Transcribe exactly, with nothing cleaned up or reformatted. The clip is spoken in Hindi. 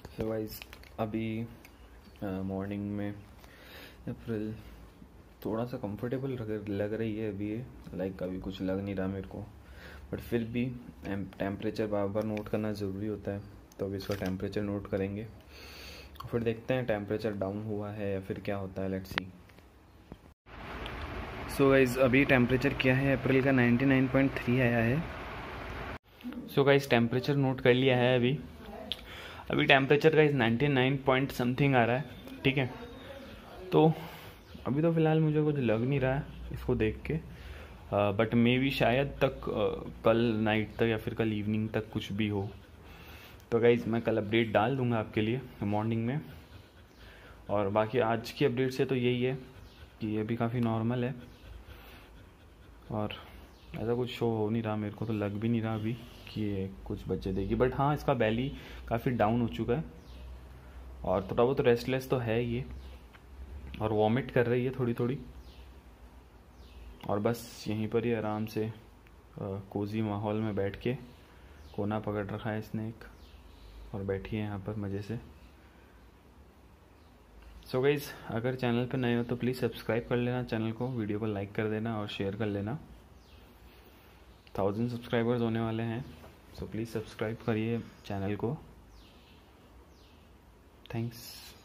सो गाइस अभी मॉर्निंग में अप्रैल थोड़ा सा कंफर्टेबल लग रही है अभी ये, लाइक अभी कुछ लग नहीं रहा मेरे को, बट फिर भी टेम्परेचर बार बार नोट करना ज़रूरी होता है। तो अभी इसका टेम्परेचर नोट करेंगे, फिर देखते हैं टेम्परेचर डाउन हुआ है या फिर क्या होता है, लेट्स सी। सो गाइस अभी टेम्परेचर क्या है अप्रैल का नाइन्टी नाइन पॉइंट थ्री आया है। सो गाइस टेम्परेचर नोट कर लिया है अभी अभी टेम्परेचर का इस नाइन्टी नाइन पॉइंट समथिंग आ रहा है, ठीक है। तो अभी तो फ़िलहाल मुझे कुछ लग नहीं रहा है इसको देख के, बट मे बी शायद तक uh, कल नाइट तक या फिर कल इवनिंग तक कुछ भी हो। तो गाइज़ मैं कल अपडेट डाल दूंगा आपके लिए मॉर्निंग में, और बाकी आज की अपडेट से तो यही है कि ये भी काफ़ी नॉर्मल है और ऐसा कुछ शो हो नहीं रहा, मेरे को तो लग भी नहीं रहा अभी कि ये कुछ बच्चे देगी। बट हाँ, इसका बैली काफ़ी डाउन हो चुका है और थोड़ा बहुत रेस्टलेस तो है ये, और वॉमिट कर रही है थोड़ी थोड़ी, और बस यहीं पर ही आराम से कोजी माहौल में बैठ के कोना पकड़ रखा है इसने एक, और बैठी है यहाँ पर मज़े से। सो गाइज़ अगर चैनल पर नए हो तो प्लीज़ सब्सक्राइब कर लेना चैनल को, वीडियो को लाइक कर देना और शेयर कर लेना। थाउजेंड सब्सक्राइबर्स होने वाले हैं, सो प्लीज़ सब्सक्राइब करिए चैनल को। थैंक्स।